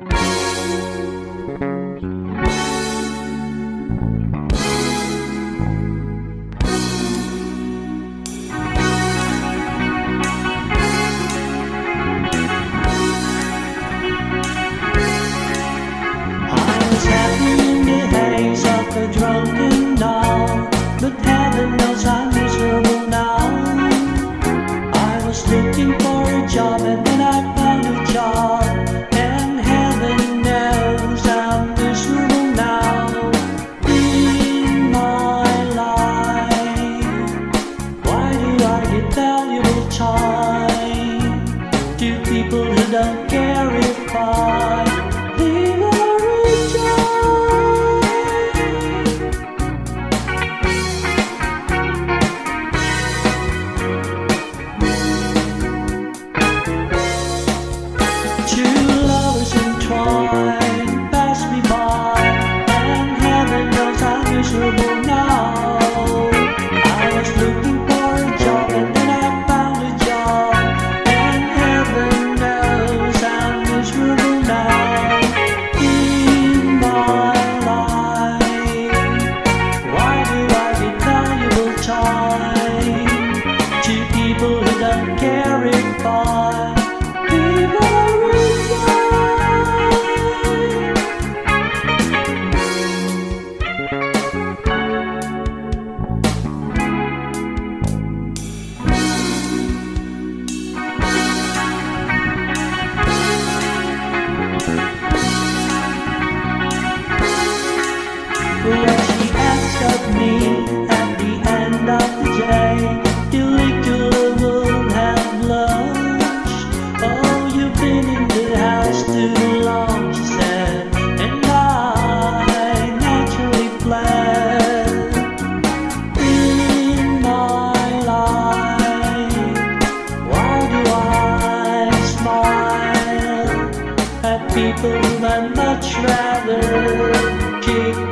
A drunken doll, but heaven knows I'm miserable now. I was looking for a job and then I found a job, and heaven knows I'm miserable now. In my life, why do I get valuable time to people who don't care if I leave or rejoice? Pass me by, and heaven knows I'm miserable now. I was looking for a job and then I found a job, and heaven knows I'm miserable now. In my life, why do I get valuable time to people who don't care if I leave or resign? When she asked of me at the end of the day, "Illegal have lunch. Oh, you've been in the house too long," she said, and I naturally fled. In my life, why do I smile at people whom I'd much rather kick